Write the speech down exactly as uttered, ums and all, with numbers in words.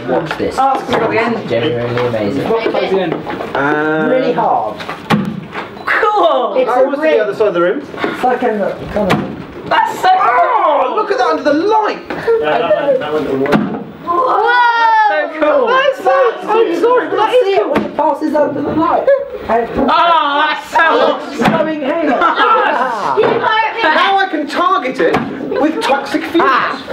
watch this. Oh, it's got the end. Genuinely amazing. What plays the end? Um, Really hard. Cool! It's oh, a what's ring. the other side of the room? It's like a kind of... That's so Oh, cool! look at that under the light! Yeah, that went, that went all the way. That's so cool! That's so, I'm sorry, but that see is it when it passes under the light. Oh, that's so awesome! Glowing hair. Now I can target it with toxic fumes.